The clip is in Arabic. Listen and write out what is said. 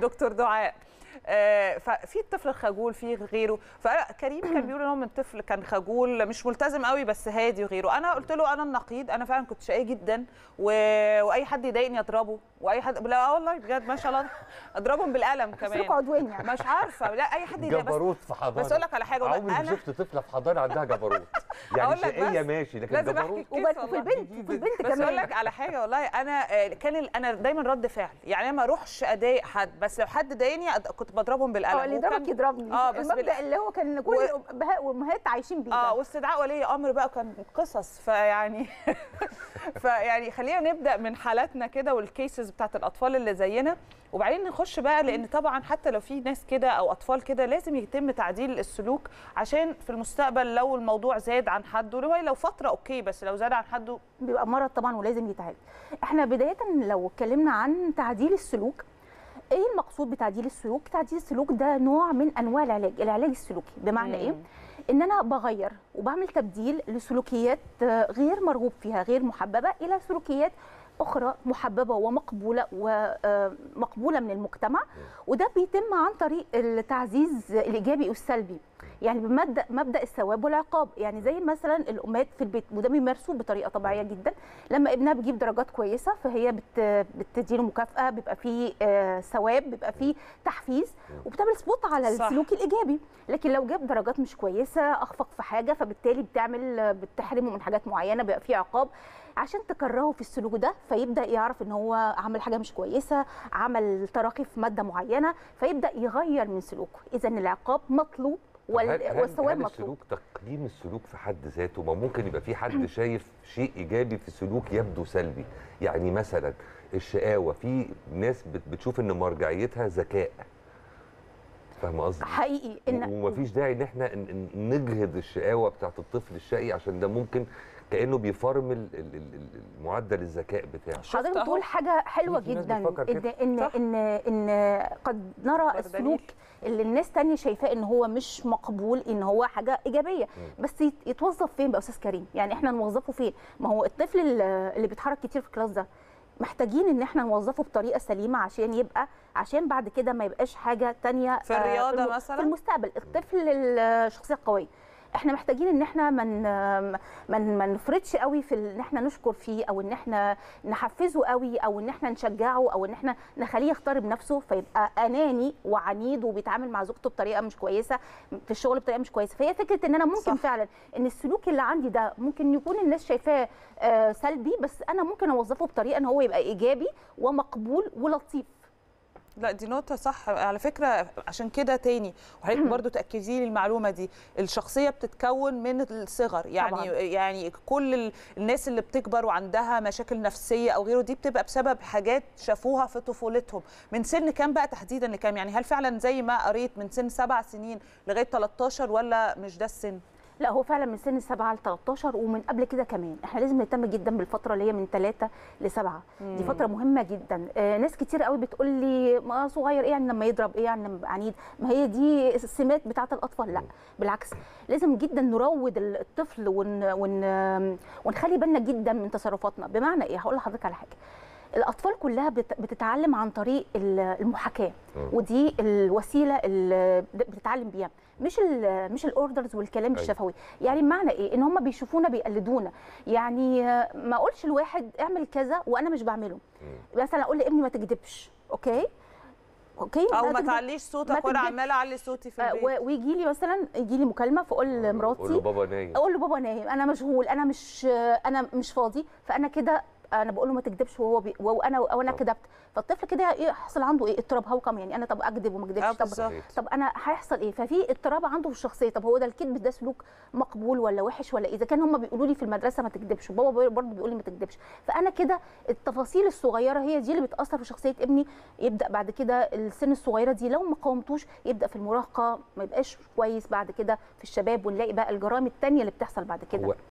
دكتور دعاء. ففي الطفل الخجول في غيره، فكريم كان بيقول ان هو من طفل كان خجول مش ملتزم قوي بس هادي وغيره. انا قلت له انا النقيض، انا فعلا كنت شقيه جدا واي حد يضايقني اضربه، واي حد لا والله بجد ما شاء الله اضربهم بالقلم كمان. سلوك عدواني يعني. مش عارفه، لا اي حد يضايق. جبروت في حضانه. بس اقول لك على حاجه، عمري ما شفت طفله في حضانه عندها جبروت. يعني شقيه ماشي لكن جبروت. وفي البنت بس كمان. اقول لك على حاجه والله، انا دايما رد فعل، يعني انا ما اروحش اضايق حد، بس لو حد ضايقني كنت بضربهم بالقلم. اللي يضربك يضربني. بس المبدأ اللي هو كان كل الابهات والامهات عايشين بيه. واستدعاء ولي امر بقى كان قصص. فيعني فيعني خلينا نبدا من حالاتنا كده والكيسز بتاعت الاطفال اللي زينا، وبعدين نخش بقى، لان طبعا حتى لو في ناس كده او اطفال كده لازم يتم تعديل السلوك عشان في المستقبل لو الموضوع زاد عن حده، لو فتره اوكي، بس لو زاد عن حده بيبقى مرض طبعا ولازم يتعالج. احنا بدايه لو اتكلمنا عن تعديل السلوك، ايه المقصود بتعديل السلوك؟ تعديل السلوك ده نوع من انواع العلاج السلوكي. بمعنى ايه؟ ان انا بغير وبعمل تبديل لسلوكيات غير مرغوب فيها، غير محببه، الى سلوكيات اخرى محببه ومقبوله ومقبوله من المجتمع. وده بيتم عن طريق التعزيز الايجابي والسلبي، يعني مبدا الثواب والعقاب. يعني زي مثلا الامهات في البيت، وده بيمارسوه بطريقه طبيعيه جدا، لما ابنها بيجيب درجات كويسه فهي بتديله مكافاه، بيبقى فيه ثواب، بيبقى فيه تحفيز، وبتعمل سبوت على السلوك الايجابي. لكن لو جاب درجات مش كويسه، اخفق في حاجه، فبالتالي بتحرمه من حاجات معينه، بيبقى فيه عقاب عشان تكرهه في السلوك ده، فيبدا يعرف ان هو عمل حاجه مش كويسه، عمل تراخي في ماده معينه، فيبدا يغير من سلوكه. اذا العقاب مطلوب والثواب مطلوب. السلوك تقييم السلوك في حد ذاته، ما ممكن يبقى في حد شايف شيء ايجابي في سلوك يبدو سلبي. يعني مثلا الشقاوه، في ناس بتشوف ان مرجعيتها ذكاء. فاهمه قصدي؟ حقيقي. ومفيش داعي ان احنا نجهد الشقاوه بتاعت الطفل الشقي، عشان ده ممكن كانه بيفرمل معدل الذكاء بتاعه. حضرتك بتقول حاجه حلوه جدا، ان قد نرى السلوك اللي الناس تانية شايفاه ان هو مش مقبول، ان هو حاجه ايجابيه، بس يتوظف فين بقى استاذ كريم؟ يعني احنا نوظفه فين؟ ما هو الطفل اللي بيتحرك كتير في الكلاس ده محتاجين ان احنا نوظفه بطريقه سليمه عشان بعد كده ما يبقاش حاجه تانية في الرياضه مثلا في المستقبل. الطفل الشخصيه القويه احنا محتاجين ان احنا ما نفرطش قوي في ان احنا نشكر فيه، او ان احنا نحفزه قوي، او ان احنا نشجعه، او ان احنا نخليه يختار بنفسه فيبقى اناني وعنيد وبيتعامل مع زوجته بطريقه مش كويسه، في الشغل بطريقه مش كويسه. فهي فكره ان انا ممكن فعلا ان السلوك اللي عندي ده ممكن يكون الناس شايفاه سلبي، بس انا ممكن اوظفه بطريقه ان هو يبقى ايجابي ومقبول ولطيف. لا دي نقطة صح على فكرة. عشان كده تاني وحضرتك برضو تأكدي لي المعلومة دي، الشخصية بتتكون من الصغر، يعني كل الناس اللي بتكبر وعندها مشاكل نفسية أو غيره دي بتبقى بسبب حاجات شافوها في طفولتهم. من سن كام بقى تحديدا لكام؟ يعني هل فعلا زي ما قريت من سن 7 سنين لغاية 13 ولا مش ده السن؟ لا هو فعلا من سن 7 ل 13 ومن قبل كده كمان. احنا لازم نهتم جدا بالفتره اللي هي من 3 ل 7، دي فتره مهمه جدا. ناس كتير قوي بتقول لي ما صغير ايه يعني لما يضرب، ايه يعني لما يبقى عنيد، ما هي دي السمات بتاعه الاطفال. لا بالعكس، لازم جدا نروض الطفل ونخلي بالنا جدا من تصرفاتنا. بمعنى ايه؟ هقول لحضرتك على حاجه. الاطفال كلها بتتعلم عن طريق المحاكاه، ودي الوسيله اللي بتتعلم بيها، مش الاوردرز والكلام الشفوي. يعني بمعنى ايه؟ ان هم بيشوفونا بيقلدونا. يعني ما اقولش لواحد اعمل كذا وانا مش بعمله. مثلا اقول لابني ما تكذبش، اوكي او ما تعليش صوتك وانا عماله اعلي صوتي في البيت. ويجي لي مثلا لي مكالمه فاقول لمراتي اقول له بابا نايم، انا مشغول، انا مش فاضي. فانا كده انا بقول له ما تكذبش وانا كذبت. فالطفل كده يحصل عنده ايه؟ اضطراب هوكم. يعني انا طب اكذب وما اكذبش، طب انا هيحصل ايه؟ ففي اضطراب عنده في الشخصيه. طب هو ده الكذب ده سلوك مقبول ولا وحش؟ ولا اذا كان هم بيقولوا لي في المدرسه ما تكذبش وبابا برضه بيقول لي ما تكذبش، فانا كده التفاصيل الصغيره هي دي اللي بتاثر في شخصيه ابني. يبدا بعد كده السن الصغيره دي لو ما قاومتوش يبدا في المراهقه ما يبقاش كويس، بعد كده في الشباب ونلاقي بقى الجرائم الثانيه اللي بتحصل بعد كده.